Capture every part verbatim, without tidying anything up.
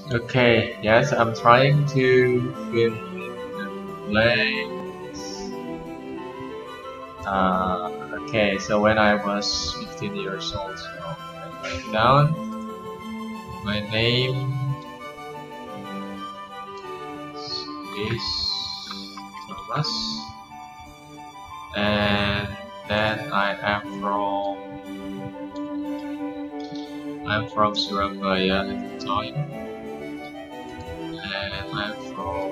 Okay, yes, I'm trying to fill the blanks. Uh, okay, so when I was fifteen years old, so I write down my name is Thomas, and then I am from I'm from Surabaya at the time, and I'm from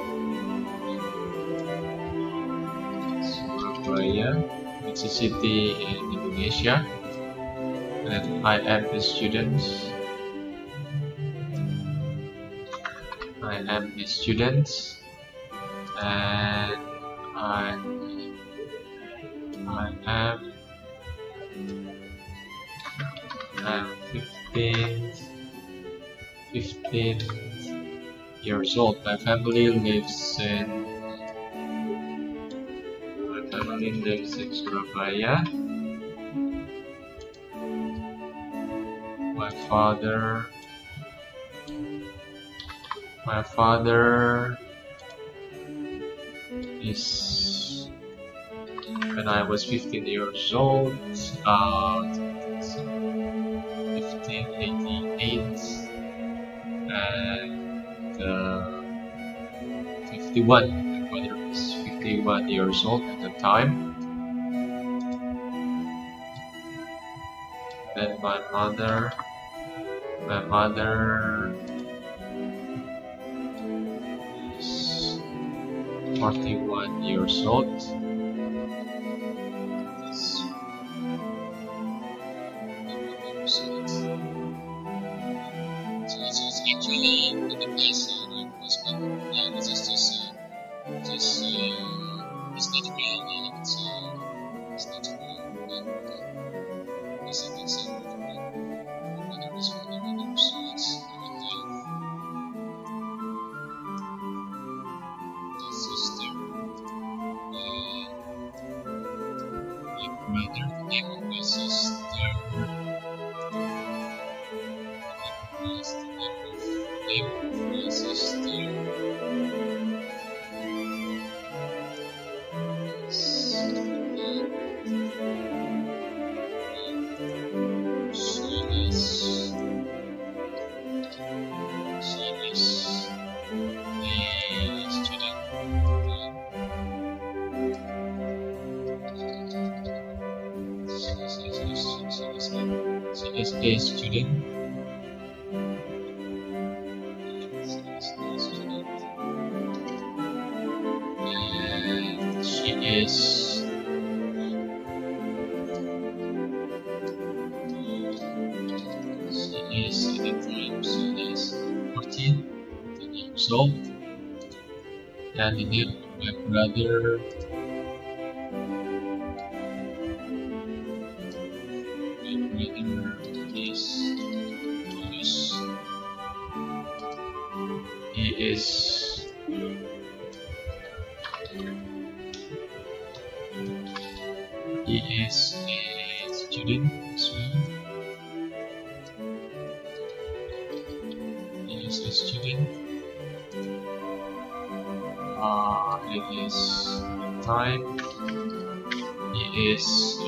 Surabaya. It's a city in Indonesia, and I am a student. I am a student, and I I am I'm fifteen, fifteen years old. My family lives in my family lives in Surabaya. My father my father is when I was fifteen years old, uh, fifteen eighty-eight, and uh, fifty-one. My father was fifty-one years old at the time. Then my mother, my mother is forty-one years old. Actually, in the past, uh, was but yeah, this is just uh, just uh, it's not real. Uh, it's uh, it's not real. And uh, it's an example for me. My mother was forty-one years old. My sister, uh, my brother, the name of my sister. What's the name of my sister? She is a student. And she is she is at the time she is fourteen years old. And the name of my brother my brother is Thomas. He is he is a student as well. He is a student. Uh, it is time. He is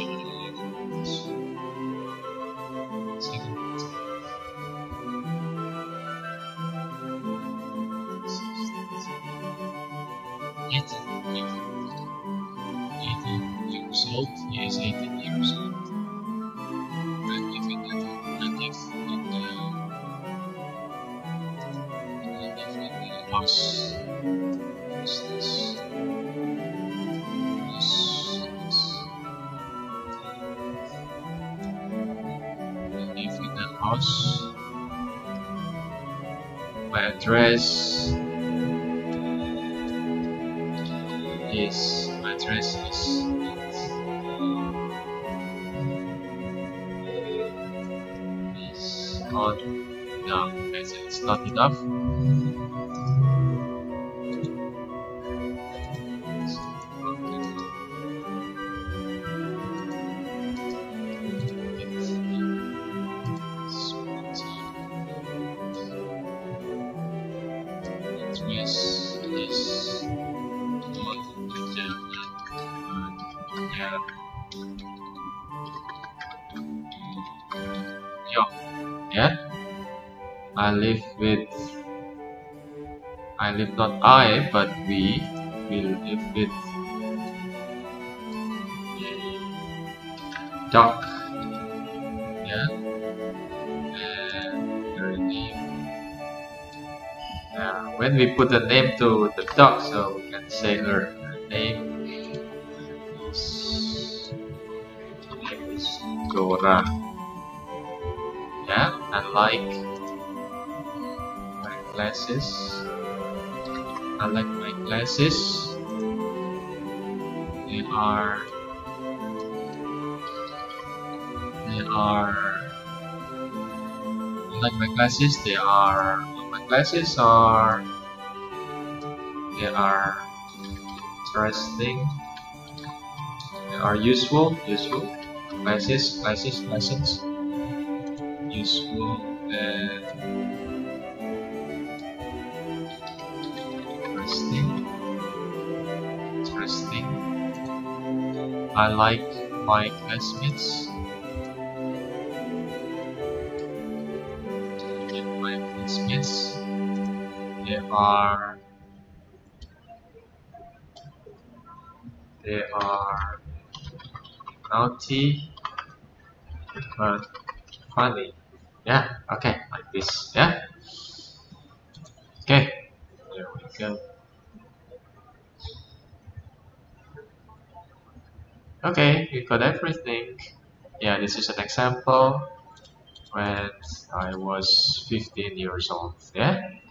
eighteen years old. He is eighteen years old. And living at I live in the I live in the house. What's this? This is I live in the house. My address is my address is is not enough. It's, it's not enough. Yes, yes. Good, good job. Good. Yeah. Yo. Yeah. I live with. I live not I, but we. We live with a dog. Yeah. And her name. Uh, when we put a name to the dog, so we can say her, her name is, her name is Dora. Yeah, I like my glasses. I like my glasses. They are they are I like my glasses. They are my glasses are they are interesting. They are useful. Useful glasses. Glasses. Glasses. Useful and interesting. Interesting. I like my classmates. And my classmates. They are. They are naughty but funny. Yeah. Okay. Like this. Yeah. Okay. There we go. Okay, we got everything. Yeah, this is an example when I was fifteen years old. Yeah.